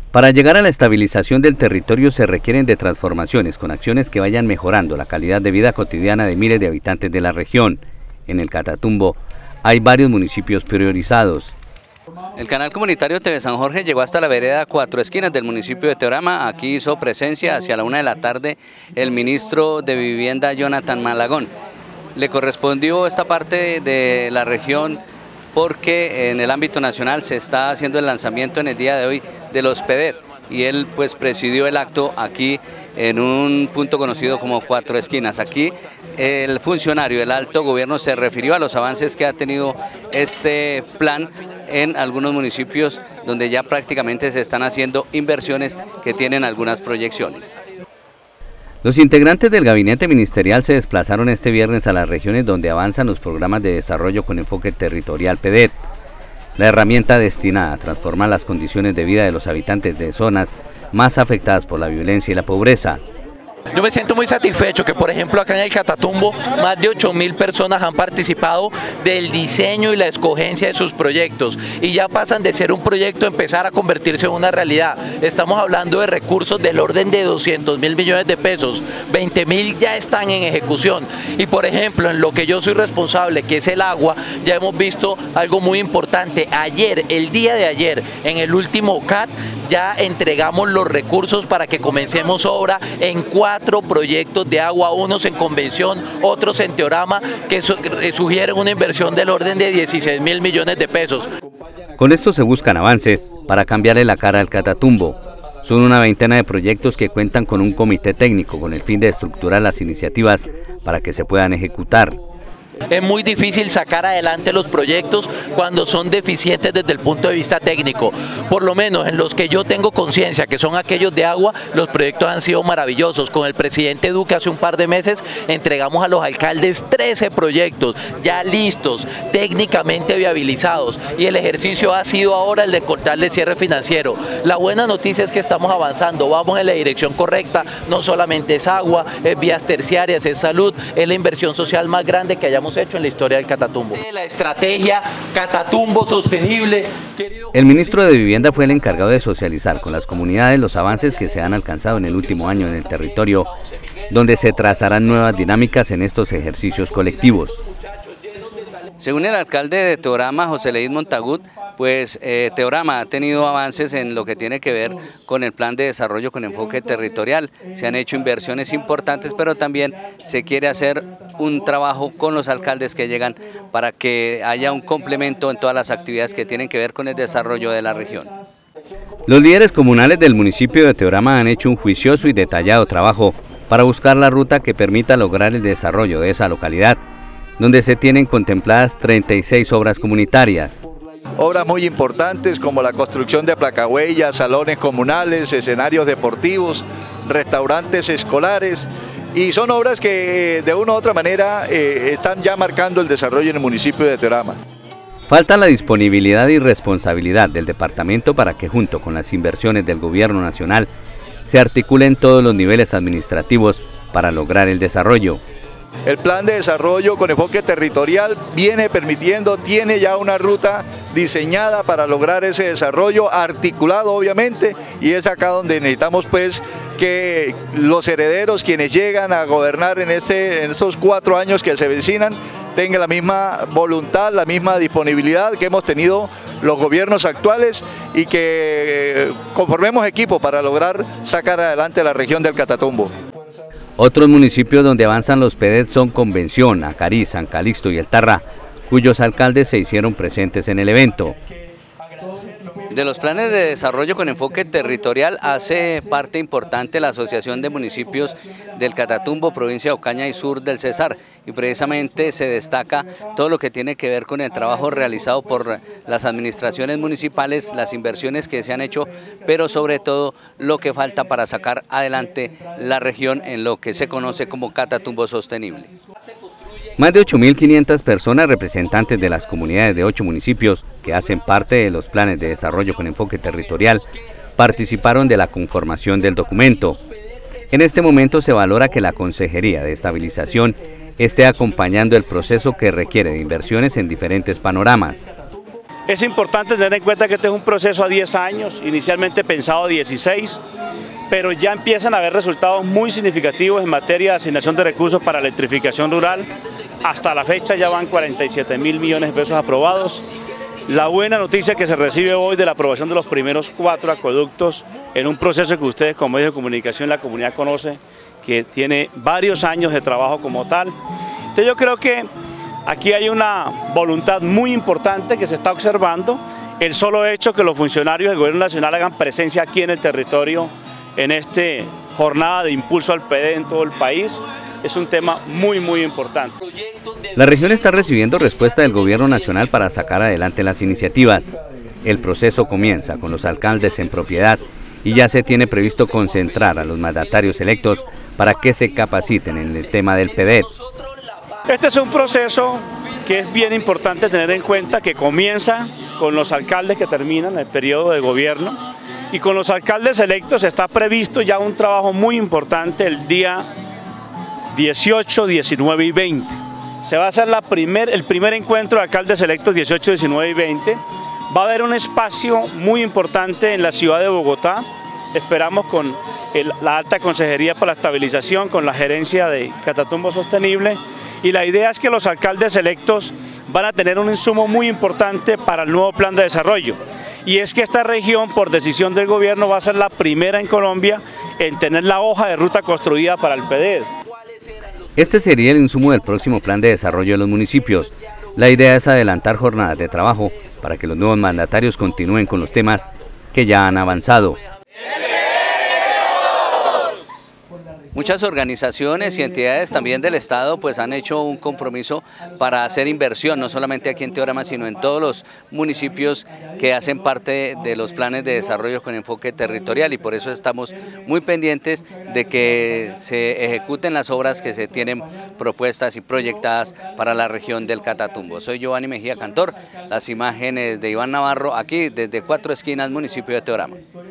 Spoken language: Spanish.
Para llegar a la estabilización del territorio se requieren de transformaciones con acciones que vayan mejorando la calidad de vida cotidiana de miles de habitantes de la región. En el Catatumbo hay varios municipios priorizados. El canal comunitario TV San Jorge llegó hasta la vereda Cuatro Esquinas del municipio de Teorama. Aquí hizo presencia hacia la 1 de la tarde el ministro de Vivienda, Jonathan Malagón. Le correspondió esta parte de la región porque en el ámbito nacional se está haciendo el lanzamiento en el día de hoy de los PEDET y él pues presidió el acto aquí en un punto conocido como Cuatro Esquinas. Aquí el funcionario del alto gobierno se refirió a los avances que ha tenido este plan en algunos municipios donde ya prácticamente se están haciendo inversiones que tienen algunas proyecciones. Los integrantes del gabinete ministerial se desplazaron este viernes a las regiones donde avanzan los programas de desarrollo con enfoque territorial PEDET, la herramienta destinada a transformar las condiciones de vida de los habitantes de zonas más afectadas por la violencia y la pobreza. Yo me siento muy satisfecho que, por ejemplo, acá en el Catatumbo más de 8.000 personas han participado del diseño y la escogencia de sus proyectos y ya pasan de ser un proyecto a empezar a convertirse en una realidad. Estamos hablando de recursos del orden de 200.000 millones de pesos, 20.000 ya están en ejecución y, por ejemplo, en lo que yo soy responsable, que es el agua, ya hemos visto algo muy importante. Ayer, el día de ayer, en el último CAT, ya entregamos los recursos para que comencemos obra en 4 proyectos de agua, unos en Convención, otros en Teorama, que sugieren una inversión del orden de 16.000 millones de pesos. Con esto se buscan avances para cambiarle la cara al Catatumbo. Son una veintena de proyectos que cuentan con un comité técnico con el fin de estructurar las iniciativas para que se puedan ejecutar. Es muy difícil sacar adelante los proyectos cuando son deficientes desde el punto de vista técnico. Por lo menos en los que yo tengo conciencia, que son aquellos de agua, los proyectos han sido maravillosos. Con el presidente Duque hace un par de meses entregamos a los alcaldes 13 proyectos ya listos, técnicamente viabilizados, y el ejercicio ha sido ahora el de encontrarle cierre financiero. La buena noticia es que estamos avanzando, vamos en la dirección correcta. No solamente es agua, es vías terciarias, es salud, es la inversión social más grande que hayamos hecho en la historia del Catatumbo. La estrategia Catatumbo sostenible. El ministro de Vivienda fue el encargado de socializar con las comunidades los avances que se han alcanzado en el último año en el territorio, donde se trazarán nuevas dinámicas en estos ejercicios colectivos. Según el alcalde de Teorama, José Leís Montagut, pues Teorama ha tenido avances en lo que tiene que ver con el plan de desarrollo con enfoque territorial. Se han hecho inversiones importantes, pero también se quiere hacer un trabajo con los alcaldes que llegan para que haya un complemento en todas las actividades que tienen que ver con el desarrollo de la región. Los líderes comunales del municipio de Teorama han hecho un juicioso y detallado trabajo para buscar la ruta que permita lograr el desarrollo de esa localidad, donde se tienen contempladas 36 obras comunitarias. Obras muy importantes como la construcción de placahuellas, salones comunales, escenarios deportivos, restaurantes escolares, y son obras que de una u otra manera están ya marcando el desarrollo en el municipio de Teorama. Falta la disponibilidad y responsabilidad del departamento para que junto con las inversiones del gobierno nacional se articulen todos los niveles administrativos para lograr el desarrollo. El plan de desarrollo con enfoque territorial viene permitiendo, tiene ya una ruta diseñada para lograr ese desarrollo, articulado obviamente, y es acá donde necesitamos pues que los herederos, quienes llegan a gobernar en estos 4 años que se avecinan, tengan la misma voluntad, la misma disponibilidad que hemos tenido los gobiernos actuales y que conformemos equipo para lograr sacar adelante la región del Catatumbo. Otros municipios donde avanzan los PEDET son Convención, Acarí, San Calixto y El Tarra, cuyos alcaldes se hicieron presentes en el evento. De los planes de desarrollo con enfoque territorial hace parte importante la Asociación de Municipios del Catatumbo, provincia de Ocaña y sur del Cesar, y precisamente se destaca todo lo que tiene que ver con el trabajo realizado por las administraciones municipales, las inversiones que se han hecho, pero sobre todo lo que falta para sacar adelante la región en lo que se conoce como Catatumbo sostenible. Más de 8.500 personas representantes de las comunidades de 8 municipios que hacen parte de los planes de desarrollo con enfoque territorial participaron de la conformación del documento. En este momento se valora que la Consejería de Estabilización esté acompañando el proceso que requiere de inversiones en diferentes panoramas. Es importante tener en cuenta que este es un proceso a 10 años, inicialmente pensado a 16, pero ya empiezan a haber resultados muy significativos en materia de asignación de recursos para electrificación rural. Hasta la fecha ya van 47.000 millones de pesos aprobados. La buena noticia que se recibe hoy de la aprobación de los primeros 4 acueductos en un proceso que ustedes como medios de comunicación la comunidad conoce, que tiene varios años de trabajo como tal. Entonces yo creo que aquí hay una voluntad muy importante que se está observando. El solo hecho que los funcionarios del Gobierno Nacional hagan presencia aquí en el territorio en esta jornada de impulso al PD en todo el país es un tema muy importante. La región está recibiendo respuesta del Gobierno Nacional para sacar adelante las iniciativas. El proceso comienza con los alcaldes en propiedad y ya se tiene previsto concentrar a los mandatarios electos para que se capaciten en el tema del PEDET. Este es un proceso que es bien importante tener en cuenta, que comienza con los alcaldes que terminan el periodo de gobierno, y con los alcaldes electos está previsto ya un trabajo muy importante el día 18, 19 y 20. Se va a hacer el primer encuentro de alcaldes electos 18, 19 y 20. Va a haber un espacio muy importante en la ciudad de Bogotá. Esperamos con la Alta Consejería para la Estabilización, con la gerencia de Catatumbo Sostenible. Y la idea es que los alcaldes electos van a tener un insumo muy importante para el nuevo plan de desarrollo. Y es que esta región, por decisión del gobierno, va a ser la primera en Colombia en tener la hoja de ruta construida para el PEDET. Este sería el insumo del próximo plan de desarrollo de los municipios. La idea es adelantar jornadas de trabajo para que los nuevos mandatarios continúen con los temas que ya han avanzado. Muchas organizaciones y entidades también del Estado pues han hecho un compromiso para hacer inversión, no solamente aquí en Teorama, sino en todos los municipios que hacen parte de los planes de desarrollo con enfoque territorial, y por eso estamos muy pendientes de que se ejecuten las obras que se tienen propuestas y proyectadas para la región del Catatumbo. Soy Giovanni Mejía Cantor, las imágenes de Iván Navarro aquí desde Cuatro Esquinas, municipio de Teorama.